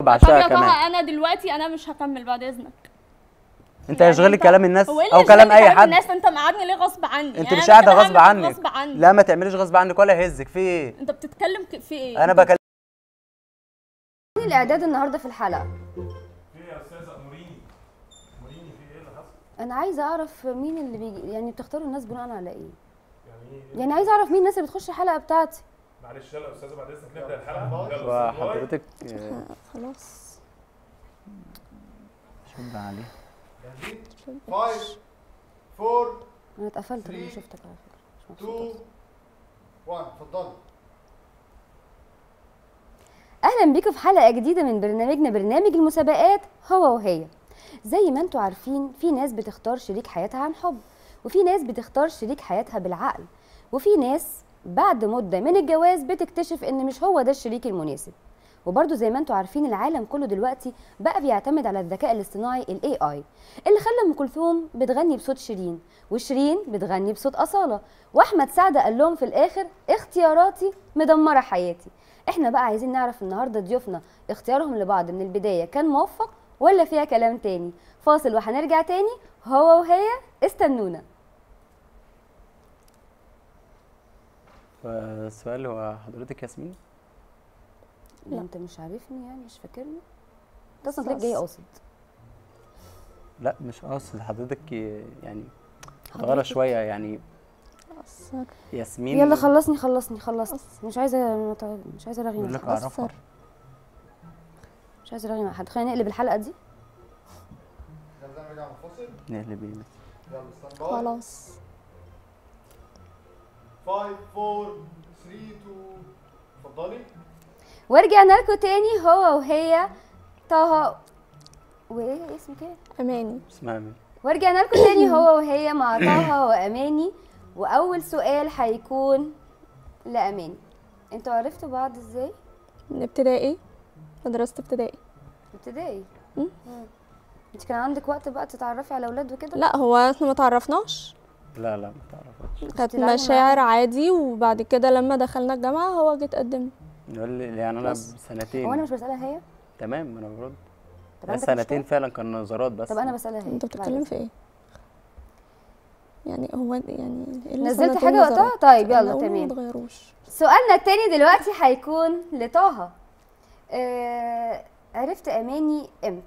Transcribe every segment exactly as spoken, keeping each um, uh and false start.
بعشقها كمان. انا دلوقتي انا مش هكمل بعد اذنك. انت اشغلي كلام الناس إيه او كلام اي حد. الناس انت مقعدني ليه غصب عني؟ انت مش قاعده غصب عنك. غصب عني. لا ما تعمليش غصب عنك ولا يهزك. في ايه؟ انت بتتكلم في ايه؟ انا بكلم. مين الاعداد النهارده في الحلقه؟ في يا استاذه اموريني. اموريني في ايه اللي حصل؟ انا عايزه اعرف مين اللي بيجي، يعني بتختاروا الناس بناء على ايه؟ يعني ايه؟ يعني عايزه اعرف مين الناس اللي بتخش الحلقه بتاعتي. معلش يلا يا استاذه بعد اذنك نبدا الحلقه. يلا حضرتك خلاص شد عليه. جاهزين؟ خمسة أربعة انا اتقفلت لما شفتك على فكره. اتنين واحد اتفضلي. اهلا بيكم في حلقه جديده من برنامجنا برنامج المسابقات هو وهي. زي ما انتم عارفين في ناس بتختار شريك حياتها عن حب، وفي ناس بتختار شريك حياتها بالعقل، وفي ناس بعد مده من الجواز بتكتشف ان مش هو ده الشريك المناسب. وبرده زي ما انتم عارفين العالم كله دلوقتي بقى بيعتمد على الذكاء الاصطناعي الاي اي اللي خلى ام كلثوم بتغني بصوت شيرين، وشيرين بتغني بصوت اصاله، واحمد سعد قال لهم في الاخر اختياراتي مدمره حياتي. احنا بقى عايزين نعرف النهارده ضيوفنا اختيارهم لبعض من البدايه كان موفق ولا فيها كلام تاني. فاصل وهنرجع تاني هو وهي، استنونا. السؤال هو حضرتك ياسمين؟ لا انت مش عارفني يعني مش فاكرني؟ انت اصلا تلاقيك جاي قاصد. لا مش قاصد حضرتك، يعني متغيره شويه يعني. أصر. ياسمين يلا خلصني خلصني خلصت. مش عايزه مش عايزه ارغي مع حد. مش عايزه ارغي مع حد. خلينا نقلب الحلقه دي. يلا نرجع منفصل. نقلب ايه؟ يلا ستاند باي. خلاص. خمسة أربعة ثلاثة اتنين اتفضلي. ورجعنا لكم تاني هو وهي طه وايه اسمك ايه؟ اماني. اسمها اماني. ورجعنا لكم تاني هو وهي مع طه واماني. واول سؤال هيكون لاماني. انتوا عرفتوا بعض ازاي؟ من ابتدائي، مدرسة ابتدائي. ابتدائي؟ امم انت كان عندك وقت بقى تتعرفي على اولاد وكده؟ لا هو احنا ما تعرفناش. لا لا ما تعرفتش. كانت مشاعر عادي، وبعد كده لما دخلنا الجامعة هو جه اتقدم. يقول لي يعني انا بسنتين. هو انا مش بسالها هي؟ تمام انا برد. طب سنتين فعلا كان نظرات بس. طب انا بسالها هي. انت بتتكلم في ايه؟ يعني هو يعني نزلت حاجه وقتها؟ طيب يلا تمام. ما تغيروش. سؤالنا التاني دلوقتي هيكون لطه. آه عرفت اماني امتى؟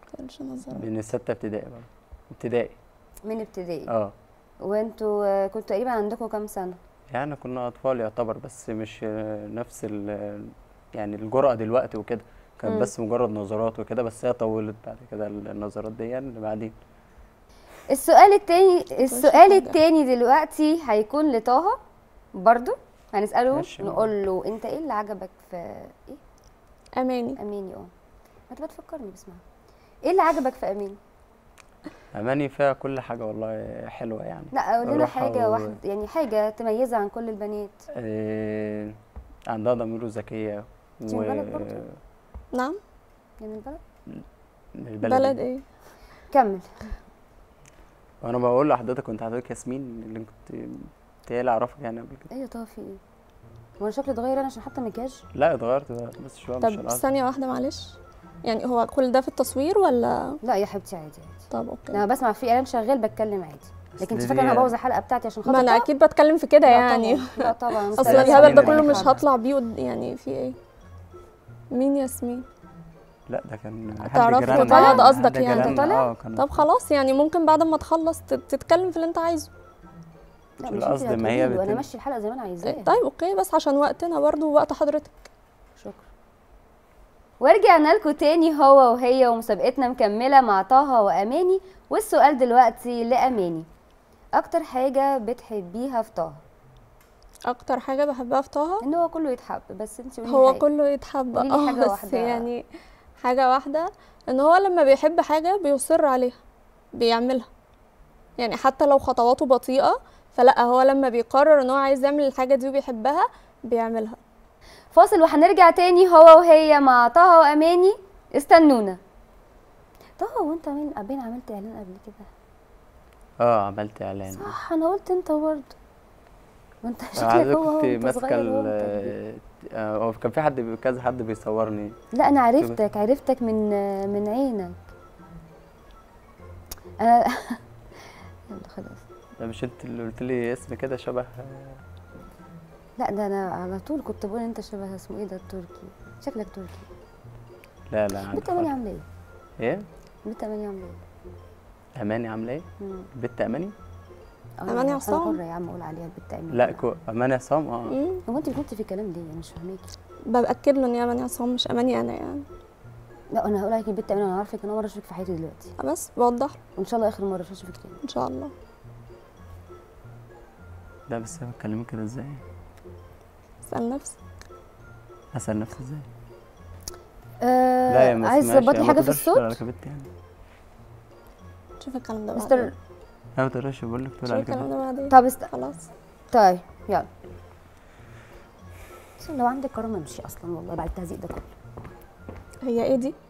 من الستة ابتدائي بقى. ابتدائي. من ابتدائي؟ اه. وانتوا كنتوا تقريبا عندكم كام سنه؟ يعني كنا اطفال يعتبر، بس مش نفس ال يعني الجرأة دلوقتي وكده. كان بس مجرد نظرات وكده، بس هي طولت بعد كده النظرات دي يعني بعدين. السؤال التاني السؤال التاني دلوقتي هيكون لطه برضو. هنسأله نقول له انت ايه اللي عجبك في ايه؟ اماني. اماني اه. ما تبقى تفكرني باسمها. ايه اللي عجبك في اماني؟ اماني فيها كل حاجه والله حلوه يعني. لا قول لنا حاجه و... واحده يعني، حاجه تميزها عن كل البنات. إيه... عندها ضمير وذكيه. و... من البلد برضه؟ نعم. من البلد؟ من البلد. بلد ايه؟ كمل. وانا بقول لحضرتك كنت حضرتك ياسمين اللي كنت هي اللي اعرفك يعني قبل كده. ايه يا طه في ايه؟ هو انا شكلي اتغير انا عشان حاطه مكياج؟ لا اتغيرت بس شويه. طب مش ثانيه واحده معلش، يعني هو كل ده في التصوير ولا؟ لا يا حبيبتي عادي عادي. طب اوكي. انا بسمع في اعلان شغال بتكلم عادي، لكن انت فاكره انا هبوظ الحلقه بتاعتي عشان خاطر؟ ما انا اكيد بتكلم في كده يعني. طبعا. لا طبعا اصلا الهبل ده كله مش هطلع بيه يعني. في ايه؟ مين ياسمين؟ لا ده كان تعرفوا بعض قصدك يعني؟ انت طالع؟ طب خلاص يعني ممكن بعد ما تخلص تتكلم في اللي انت عايزه. لا مش القصد ما هي انا ماشي الحلقه زي ما انا عايزاها. طيب اوكي، بس عشان وقتنا برضو ووقت حضرتك. شكرا. ورجعنا لكم تاني هو وهي، ومسابقتنا مكمله مع طه واماني. والسؤال دلوقتي لاماني. اكتر حاجه بتحبيها في طه؟ اكتر حاجه بحبها في طه ان هو كله يتحب، بس انت قولي هو حاجة. كله يتحب اه حاجه بس واحدة. يعني حاجه واحده، ان هو لما بيحب حاجه بيصر عليها بيعملها، يعني حتى لو خطواته بطيئه فلا هو لما بيقرر ان هو عايز يعمل الحاجه دي وبيحبها بيعملها. فاصل وهنرجع تاني هو وهي مع طه واماني. استنونا. طه وانت مين باين عملت اعلان قبل كده؟ اه عملت اعلان. صح انا قلت انت برضه. وانت شكلك عايزة هو هو كنت وانت ماسكه صغير ال هو انت. آه، هو كان في حد كذا حد بيصورني. لا انا عرفتك عرفتك من من عينك انا. يلا خلاص. ده مش انت اللي قلت لي اسم كده شبه؟ لا ده انا على طول كنت بقول انت شبه اسمه ايه ده التركي، شكلك تركي. لا لا عادي بنت اماني خالص. عامله ايه؟ ايه؟ بنت اماني عامله ايه؟ اماني عامله ايه؟ مم. بنت اماني؟ آه، أماني أنا عصام. حرة يا عم اقول عليها البنت اماني. لا كو اماني عصام. اه مم. هو انت بتنطي في الكلام ليه؟ انا مش فاهماكي. بأكد له ان هي اماني عصام مش اماني انا يعني. لا انا هقول عليكي البنت اماني، انا عارفك انا اول مره اشوفك في حياتي دلوقتي، بس بوضح له وان شاء الله اخر مره مش هشوفك تاني. ان شاء الله. لا بس انا بتكلمي كده ازاي؟ اسأل نفسك. اسال نفسي ازاي؟ آه لا يا ما عايز اسمعش، تظبط لي ما حاجه في تقدرش تقول الصوت؟ عليك يا بنت يعني. شوف الكلام ده بعدين. مستر لا ما تقدرش بقول لك تقول شوف عليك يا الكلام بنت. ده بعدين. طب است... خلاص. طيب يلا. بس لو عندك كرامه امشي اصلا والله بعد التهزيق ده كله. هي ايه دي؟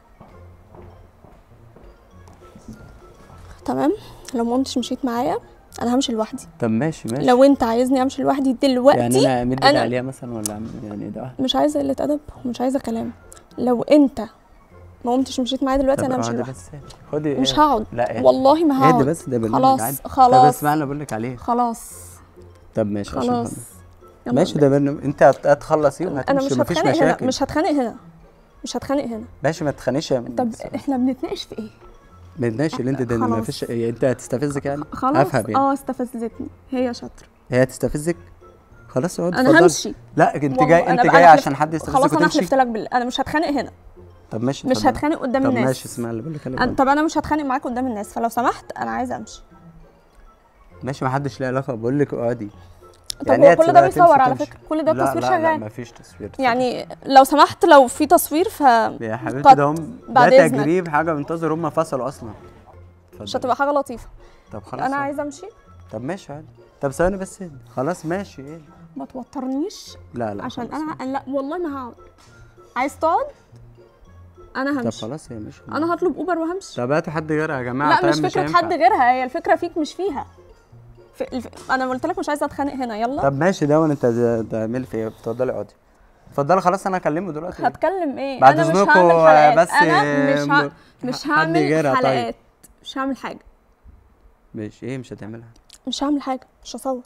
تمام. لو ما قمتش مشيت معايا انا همشي لوحدي. طب ماشي ماشي. لو انت عايزني امشي لوحدي دلوقتي يعني انا امد ايدي أنا- عليها مثلا ولا أعمل- يعني ايه ده؟ مش عايزه قله ادب ومش عايزه كلام. لو انت ما قمتش مشيت معايا دلوقتي طب انا همشي اقعدي لوحدي. بس خدي. مش إيه؟ هقعد لا ايه؟ والله ما هقعد. اهدي بس ده برنامج خلاص عادي. طب خلاص اسمع اللي بقول لك عليه. خلاص طب ماشي عشان خلاص. خلاص. يلا ماشي نبدأ. ده برنامج انت هت- هتخلصيه انا وهتمشي مش مفيش هتخانق هنا مشاكل. مش هتخانق هنا مش هتخانق هنا. ماشي ما تخانيش يا طب احنا بنتناقش في ايه؟ ما تناقش اللي انت ده ما خلاص. فيش انت هتستفزك يعني. خلاص افهم يعني. اه استفزتني هي شاطره. هي هتستفزك خلاص اقعد انا اتفضلي. همشي. لا انت والله جاي أنا انت بقى- جاي أنا عشان حلفت- حد يستفزك خلاص انا وتمشي. حلفت لك بالله انا مش هتخانق هنا. طب ماشي مش اتفضل. هتخانق قدام طب الناس. ماشي اسمع اللي بقول لك عليه أنا- برضه. طب انا مش هتخانق معاك قدام الناس فلو سمحت انا عايزه امشي. ماشي ما حدش ليه علاقه بقول لك اقعدي. طب يعني هو هي كل ده تسيبها بيصور تمشي على تمشي. فكره كل ده لا تصوير لا لا شغال. ما فيش تصوير. يعني لو سمحت لو في تصوير ف يا حبيبتي قط- ده هم بعد ده إذنك. تجريب حاجه منتظر هم فصلوا اصلا. مش اتفضل. هتبقى حاجه لطيفه. طب خلاص انا عادي. عايزه امشي. طب ماشي عادي. طب ثواني بس اهدي. خلاص ماشي ايه. ما توترنيش لا لا عشان خلاص انا ماشي. لا والله ما هقعد. عايز تقعد انا طب همشي. خلاص هي ماشي. انا هطلب اوبر وهمشي. طب هاتوا حد غيرها يا جماعه. لا طيب مش فكره هينفع. حد غيرها هي الفكره فيك مش فيها. في الف... انا قلت لك مش عايزه اتخانق هنا يلا. طب ماشي ده وانت تعمل في ايه؟ اتفضلي اقعدي. اتفضلي خلاص انا هكلمه دلوقتي. هتكلم ايه؟ بعد انا مش إذنكوا هعمل حلقات. بس انا مش ه... م- مش حد هعمل غيرها طيب. حلقات. مش هعمل حاجه. ماشي ايه مش هتعملها؟ مش هعمل حاجه مش هصور.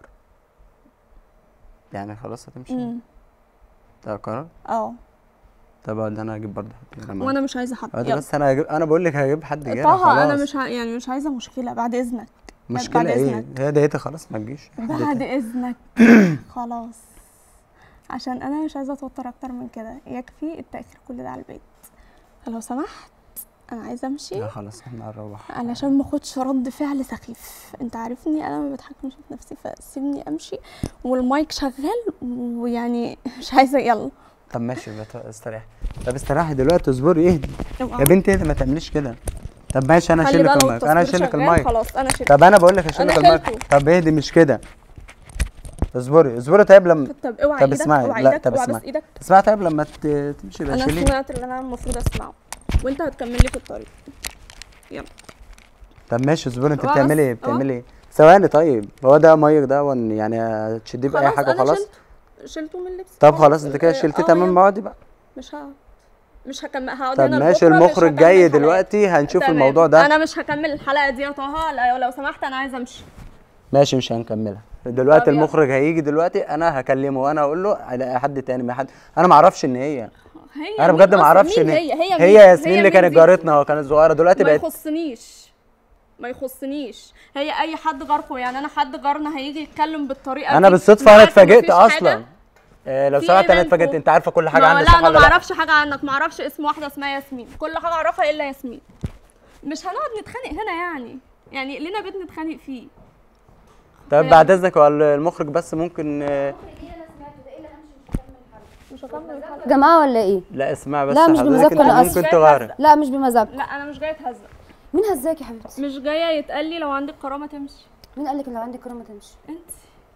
يعني خلاص هتمشي. امم ده قرار. اه طب ده انا هجيب برضه حد غيرها معايا. وانا مش عايزه حد اقعدي يلا. بس انا هجيب انا بقول لك هجيب حد غيرها طه خلاص. انا مش ه... يعني مش عايزه مشكله بعد اذنك. مشكلة بعد ايه؟ إذنك. هي دقيقتها خلاص ما تجيش. حد بعد تاني. اذنك خلاص عشان انا مش عايزه اتوتر اكتر من كده يكفي التاخير كل ده على البيت. فلو سمحت انا عايزه امشي لا خلاص احنا هنروح. علشان ما اخدش رد فعل سخيف. انت عارفني انا ما بتحكمش في نفسي فسيبني امشي والمايك شغال ويعني مش عايزه يلا. طب ماشي بت- استريحي. طب استريحي دلوقتي اصبري اهدي. يا بنتي اهدي ما تعمليش كده. طب ماشي انا خلي هشيل بقى لك لو المايك انا التصوير هشيل لك شغال المايك. خلاص انا شلت. طب انا بقول لك هشيل أنا لك المايك. شلته. طب اهدي مش كده. اصبري اصبري طيب لما طب اوعى طب ايدك اسمعي اوعى لا ايدك طب اوعى بس اسمعي ايدك. اسمعي طيب لما ت- تمشي بقى انا شيليه. سمعت اللي انا المفروض اسمعه وانت هتكمل لي في الطريق. يلا. طب ماشي اصبري انت خلاص. بتعملي ايه اه. بتعملي ايه؟ ثواني طيب هو ده مايك ده ون- يعني هتشديه باي خلاص حاجه انا وخلاص. شلته شلته من اللبس. طب خلاص انت كده اه، شلتيه اه، تمام يلا. ما اقعدي بقى. مش هقعد مش هكمل هقعد طب هنا ماشي لبكرة، مش المخرج هكمل جاي حلقات. دلوقتي هنشوف تمام. الموضوع ده. انا مش هكمل الحلقه دي يا طه لا- لو سمحت انا عايزه امشي. ماشي مش هنكملها دلوقتي. طب يلا. المخرج هيجي دلوقتي انا هكلمه وانا اقول له على حد تاني ما حد. انا ما اعرفش ان هي هي انا مين بجد ما أصلاً؟ اعرفش مين ان هي هي هي مين؟ ياسمين اللي مين كانت دي؟ جارتنا وكانت صغيره دلوقتي ما بقت. يخصنيش ما يخصنيش هي اي حد جاركم يعني انا حد جارنا هيجي يتكلم بالطريقه انا دي. بالصدفه أنا انا عارفة اتفاجئت مفيش حاجة. اصلا. آه لو في سمحت ايه انا بينكم؟ اتفاجئت. انت عارفه كل حاجه ما عني لا صح انا ولا ما لا؟ اعرفش حاجه عنك ما اعرفش اسم واحده اسمها ياسمين كل حاجه اعرفها الا ياسمين. مش هنقعد نتخانق هنا يعني يعني لينا بيت نتخانق فيه. طب بعد اذنك هو المخرج بس ممكن آه، مش هكمل الحلقه. يا جماعه ولا ايه؟ لا اسمع بس لا، مش حضرتك بمزاجكم، انت أنا ممكن آسفة. تغير. لا مش بمزاج. لا انا مش جايه اتهزق. مين هزاك يا حبيبتي؟ مش جايه يتقال لي لو عندك كرامه تمشي. مين قال لك ان لو عندك كرامه تمشي؟ انت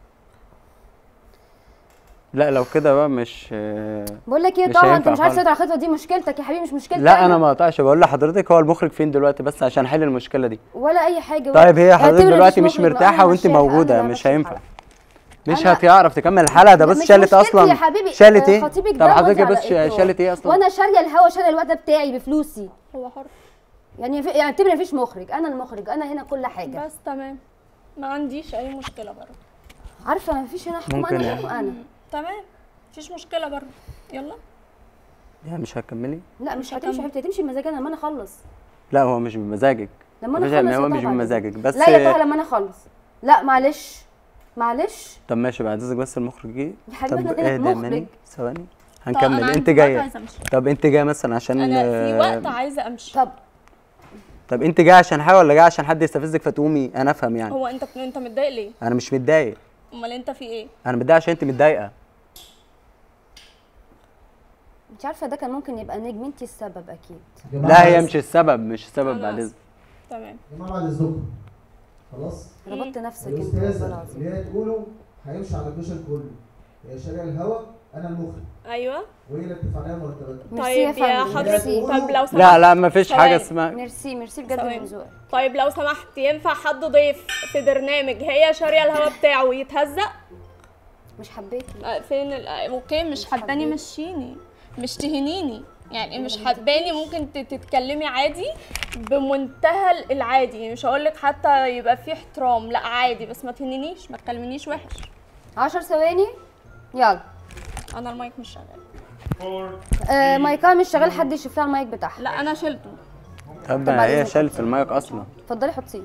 لا لو كده بقى مش آه، بقول لك ايه مش طه انت هينفع مش عارف خالص. تسيطر على الخطوه دي مشكلتك يا حبيبي مش مشكلتي. لا انا ما قطعش بقول لحضرتك هو المخرج فين دلوقتي بس عشان احل المشكله دي. ولا اي حاجه. طيب هي حضرتك اعتبر دلوقتي مفيش مش مخرج بقى، مرتاحه أنا وانت ماشية الحلقة، موجوده أنا مش ماشية هينفع. الحلقة. مش أنا- هتعرف تكمل الحلقه. ده لا، بص مش شالت مشكلتي اصلا. يا حبيبي. شالت آه، ايه؟ خطيبك طب ده حضرتك وزع بص على إيه؟ شالت ايه اصلا؟ وانا شاريه الهوا، شاريه الوقت بتاعي بفلوسي. هو حر. يعني في... يعني اعتبري مفيش مخرج، انا المخرج، انا هنا كل حاجه. بس تمام، ما عنديش اي مشكله برضه. عارفه مفيش هنا حكومه، ممكن انا يعني. حكومه انا. تمام، مفيش مشكله برضه. يلا. يعني مش هتكملي؟ لا مش مش هتمشي هكمل. حبيبتي، هتمشي بمزاجي لما انا اخلص. لا هو مش بمزاجك. لما انا مفيش- اخلص هو يا مش طه بعد بمزاجك إذنك. بس. لا يا طه لما انا اخلص. لا معلش معلش طب ماشي بعد اذنك بس المخرج جه. يا حبيبي طب احنا هنا ايه ده مخرج. ماني ثواني طب هنكمل. أنا انت عندي وقت جايه. عايزة أمشي. طب انت جايه مثلا عشان انا في آه، وقت عايزه امشي. طب طب انت جايه عشان حاجه ولا جايه عشان حد يستفزك فتقومي؟ انا افهم يعني. هو انت انت متضايق ليه؟ انا مش متضايق. امال انت في ايه؟ انا متضايق عشان انت متضايقه. انت عارفه ده كان ممكن يبقى نجم، انت السبب اكيد. يا جماعة لا هي بعد- مش السبب، مش السبب بعد خلاص. اذنك. تمام. يا جماعه بعد اذنكم خلاص. ربطت نفسك انت والله الاستاذه العظيم. اللي هي تقوله هيمشي على الكوشن كله. هي شاريه الهوا، انا المخرج، ايوه. وهي اللي بتدفع عليها مرتباتها. ميرسي يا طيب يا فندم، حضرتك، ميرسي. طب لو سمحت. لا لا مفيش حاجه ثواني. اسمها. ميرسي ميرسي بجد ثواني. من ذوقك. طيب لو سمحت، ينفع حد ضيف في برنامج هي شاريه الهوا بتاعه ويتهزق؟ مش حبيتي. آه، فين ال... آه، اوكي مش حباني حبيت. مشيني، مش تهنيني يعني، مش حباني ممكن ت- تتكلمي عادي بمنتهى العادي، يعني مش هقول لك حتى يبقى في احترام، لا عادي، بس ما تهنينيش، ما تكلمنيش وحش. عشر ثواني يلا. انا المايك مش شغال. فور آه مايكها مش شغال، حد يشوف لها المايك بتاعها. لا انا شلته. طب بعد هي إذنك. شالت المايك اصلا. اتفضلي حطيه.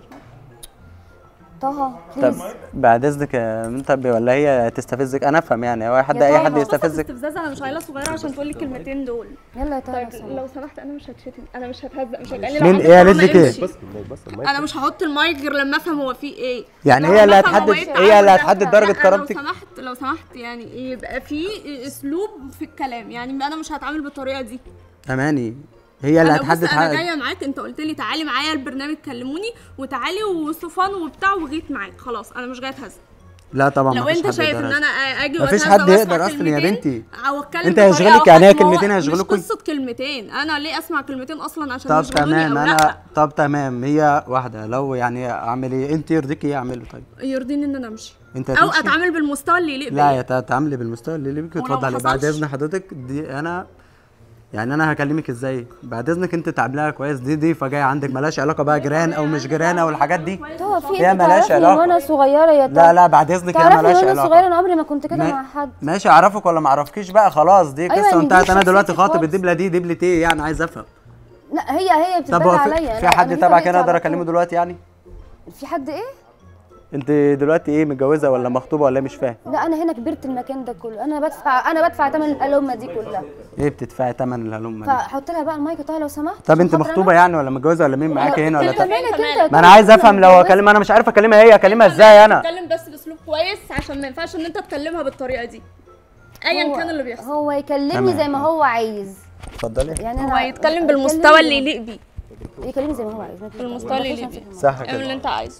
طه طب بليز. بعد اذنك يا بنت طب ولا هي تستفزك؟ انا افهم يعني. هو حد يا اي طه. حد بس يستفزك؟ استفزاز، انا مش عيله صغيره عشان تقولي الكلمتين دول. يلا يا طه لو طيب سمحت. لو سمحت انا مش هتشتم، انا مش هتهزق، مش هتقلي. مين ايه قالت لك ايه؟ انا مش هحط المايك غير لما افهم هو فيه ايه. يعني لو هي اللي لما أفهم هو هتحدد، إيه هي اللي التعامل ده. هتحدد درجه لا، كرامتك. لو سمحت لو سمحت يعني يبقى في اسلوب في الكلام، يعني انا مش هتعامل بالطريقه دي. اماني هي اللي انا هتحدد بص انا حقك. جايه معاك، انت قلت لي تعالي معايا البرنامج كلموني وتعالي وصفان وبتاع وجيت معاك، خلاص انا مش جايه اتهزق. لا طبعا لو مفيش انت حد شايف يقدر ان انا اجي مفيش وأتهزق حد وأسمع يقدر أصلاً يا كلمتين بنتي. او اتكلم انت بطريقة هيشغلك أوحش، يعني هي ما هو كلمتين هيشغلوكوا؟ مش قصه كلمتين، انا ليه اسمع كلمتين اصلا عشان طب يشغلوني تمام او انا لا؟ طب تمام هي واحده لو يعني اعمل ايه؟ انت يرضيكي ايه اعمله؟ طيب يرضيني ان انا امشي انت او هتمشي؟ اتعامل بالمستوى اللي يليق لا بيا. يا تتعاملي بالمستوى اللي بيك. ولو اتفضلي ما بعد حصلش؟ اذن حضرتك. دي انا يعني انا هكلمك ازاي؟ بعد اذنك انت تعامليها كويس. دي ضيفه جايه عندك مالهاش علاقه بقى جيران او مش جيران او الحاجات دي. طه في هي انت ملهاش تعرفني علاقة. وانا صغيره يا طه. لا لا بعد اذنك هي تعرفني مالهاش وانا علاقه. صغيره، انا عمري ما كنت كده ما- مع حد. ماشي اعرفك ولا ما اعرفكيش بقى خلاص. دي أيوة، قصه يعني دي وانتهت. انا دلوقتي شخصيتي خاطب خالص. الدبله دي دبله ايه يعني؟ عايز افهم. لا هي هي طب بتتبلى هو في, عليا. في أنا- حد أنا دي تبعك طبيعتي انا اقدر على اكلمه طول. دلوقتي يعني؟ في حد ايه؟ انت دلوقتي ايه متجوزه ولا مخطوبه ولا إيه؟ مش فاهم. لا انا هنا كبرت المكان ده كله، انا بدفع انا بدفع ثمن الهلومه دي كلها. ايه بتدفعي ثمن الهلومه دي؟ فحط لها بقى المايك طه لو سمحت. طب عشان انت خاطر مخطوبه أنا. يعني ولا متجوزه ولا مين معاكي هنا ولا انت طب؟ مالك انت يا ما طه؟ انا عايز افهم لو متجوزة. اكلمها. انا مش عارف اكلمها هي اكلمها ازاي انا؟ اتكلم بس باسلوب كويس عشان ما ينفعش ان انت تكلمها بالطريقه دي ايا هو- كان اللي بيحصل. هو يكلمني تمام. زي ما هو عايز. اتفضلي. يعني هو انا يتكلم بالمستوى اللي يليق بيه، يكلمني زي ما هو عايز. ما فيش- بالمستوى اللي ما فيش يليق بيه. نفس صح اعمل كده اللي انت عايزه.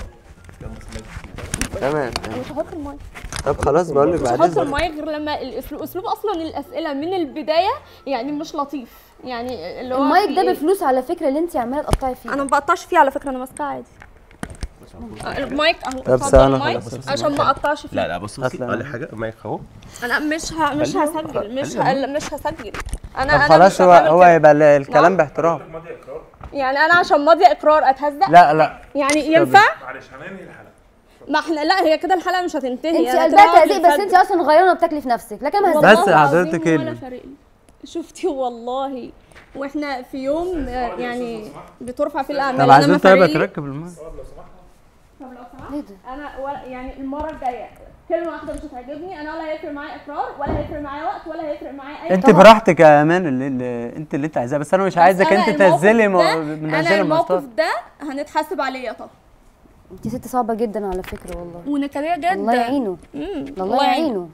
تمام. مش هحط المايك، طب خلاص بقول لك مش بعد هحط اذنك. المايك غير لما الاسلوب اسلوب اصلا الاسئله من البدايه يعني مش لطيف، يعني اللي هو المايك في ده إيه؟ بفلوس على فكره اللي انت عماله تقطعي فيه. انا ما بقطعش فيه على فكره، انا ماسكاه عادي. آه، المايك اهو. طب اتفضل ثواني المايك خلاص. عشان ما اقطعش فيه. لا لا بص بصي أصلاً. اقول لك حاجه المايك اهو. انا مش ه... مش خليه- هسجل، مش خليه. ه... مش هسجل. انا طب انا خلاص مش هو هعمل هو كده. يبقى ال- الكلام نعم؟ باحترام. ماضي اقرار. يعني انا عشان ماضيه اقرار اتهزق؟ لا لا يعني ينفع؟ معلش هننهي الحلقه. ما احنا لا، هي كده الحلقه مش هتنتهي. انت أنا كده قلبها هقعد تهزيق، بس نفجر. انت اصلا غيرانه وبتاكلي في نفسك، لكن ما والله بس هزقتش. العظيم حضرتك ولا ال- فارق لي. شفتي والله، واحنا في يوم آه، يعني بترفع فيه الاعمال. طب أنا عايزين ما طيب فارق لي. تركب المايك. طب لو سمحت ايه ده؟ انا ولا يعني المره الجايه كلمه واحده مش هتعجبني، انا ولا هيفرق معايا اقرار ولا هيفرق معايا وقت ولا هيفرق معايا اي انت حاجة. براحتك يا امان اللي, اللي انت اللي انت عايزاه. بس انا مش عايزك أنا انت الموقف تنزلي مو- ده- منزلي انا الموقف المواصلات. ده هنتحاسب عليه طبعا، انت ست صعبه جدا على فكره والله. ونكديه جدا. الله يعينه. امم الله يعينه.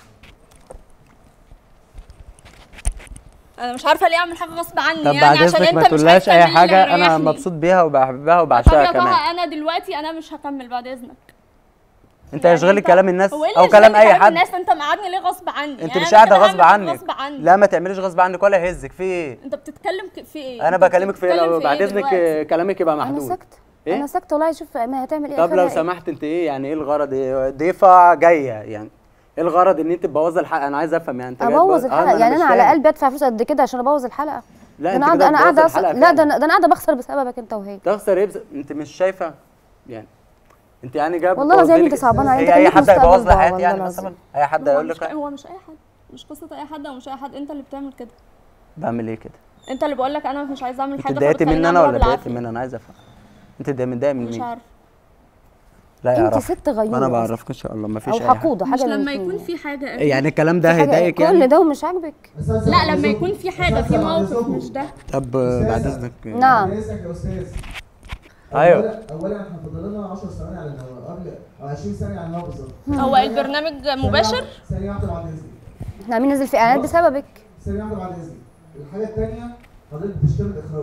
انا مش عارفه ليه اعمل حاجه غصب عني، طب يعني بعد عشان اذنك انت ما مش تقولهاش عايز اي تعمل حاجه. اللي انا يريحني. مبسوط بيها وبحبها طب وبعشقها يا كمان. طه انا دلوقتي انا مش هكمل بعد اذنك. انت هيشغلك كلام الناس هو ايه او اللي كلام يشغلني اي حد. الناس؟ انت مقعدني ليه غصب عني؟ انت يعني مش أنا قاعده كده غصب هعمل عنك. غصب عني. لا ما تعمليش غصب عنك ولا يهزك في ايه. انت بتتكلم ك- في ايه؟ انا انت بكلمك في بتتكلم ايه؟ بعد إيه اذنك دلوقتي؟ كلامك يبقى انا محدود. ساكته. ايه انا ساكته والله، شوف ما هتعمل ايه. طب آخرها لو إيه؟ سمحت انت ايه يعني ايه الغرض؟ ايه ضيفه جايه يعني ايه الغرض ان انت تبوظي الحلقه؟ انا عايز افهم يعني انت جاي ابوظ تبوظ- آه، الحلقه ما يعني مش انا على فاهم. قلبي ادفع فلوس قد كده عشان ابوظ الحلقه؟ لا ده انت انا كده قاعده انا بتبوظي قاعده الحلقه أص... لا ده فعلا. انا ده انا قاعده بخسر بسببك انت وهي. تخسر ايه بس... انت مش شايفه يعني انت يعني جايب والله العظيم انت صعبان عليا، انت هي اي خليك حد مستقبل هيبوظ لي ضاع حياتي والله يعني العظيم. مثلا اي حد هو هيقول مش لك هو مش اي حد، مش قصه اي حد او مش اي حد، انت اللي بتعمل كده. بعمل ايه كده؟ انت اللي بقول لك انا مش عايزه اعمل انت حاجه اتضايقتي فبتخليني مني انا اعملها ولا اتضايقتي بالعافيه. مني؟ انا عايز افهم انت ده متضايق من مش مين؟ عارفه. لا انت يعرف ست غيورة انا أصلاً. بعرفك ان شاء الله ما فيش او اي حاجه. حقوده مش حاجه من لما الاتنين. يكون في حاجه يعني الكلام ده في حاجة- هيضايقك كل يعني؟ ده ومش عاجبك؟ لا لما يكون في حاجه في موقف مش ده. طب آه، بعد اذنك نعم. بعد اذنك يا استاذ. ايوه. أولاً- اولا احنا فاضل لنا عشر ثواني على الهواء، قبل او عشرين ثانيه على الهواء بالظبط. هو البرنامج مباشر؟ ثانيه واحده بعد اذنك. احنا عاملين ننزل في اعلانات بسببك. ثانيه واحده بعد اذنك. الحاجه الثانيه حضرتك بتشتم الاخراج،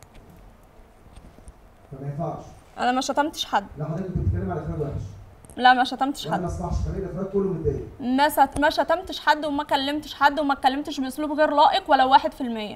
فما ينفعش. انا ما شتمتش حد. لا حضرتك كنت بتتكلم على اخراج وحش، لا ما شتمتش وانا حد. ما اسمعش فريق الاخراج كله متضايق. ما ست... ما شتمتش حد وما كلمتش حد وما اتكلمتش باسلوب غير لائق ولو واحد في المية.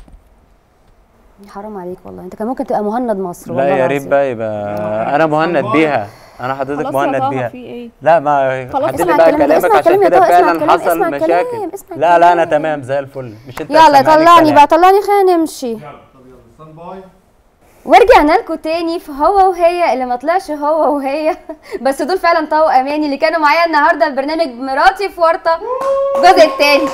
حرام عليك والله، انت كان ممكن تبقى مهند مصر. لا والله يا ريت العظيم. بقى يبقى انا مهند بيها، انا حضرتك خلاص يا مهند طه بيها. في ايه؟ لا ما خلاص حدد اسمع بقى الكلام ده، كلامك اسمع عشان الكلام يا كده طه، اسمع فعلا الكلام، حصل اسمع مشاكل. الكلام، اسمع لا لا انا الكلام. تمام زي الفل، مش انت يلا اللي سامعني طلعني الكلام. بقى، طلعني خلينا نمشي. يلا طب يلا ستاند باي. ورجعنا لكم تاني في هو وهي اللي ما طلعش هو وهي بس دول فعلا طه واماني اللي كانوا معايا النهارده في برنامج مراتي في ورطه الجزء التاني.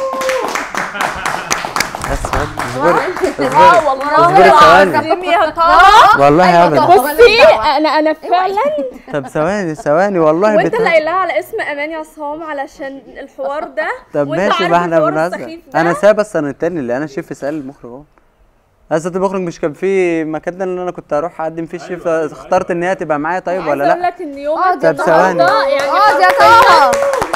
بس اصبري اصبري اه والله اصبري ثواني العظيم يا طه. والله ابدا. بصي انا انا فعلا طب ثواني ثواني والله وانت اللي بتاع. قايلها على اسم اماني عصام علشان الحوار ده. طب وانت ماشي عارف ما احنا الحوار بنهزر. السخيف ده. انا سايب بس انا التاني اللي انا شيف اسال المخرج اهو. اسد المخرج مش كان في مكان ده اللي انا كنت هروح اقدم فيه الشيف، اخترت ان هي تبقى معايا طيب ولا عايزه اقول لا؟ لك ان يوم اقعد يا طب ثواني. النهارده يعني اقعد يا طه.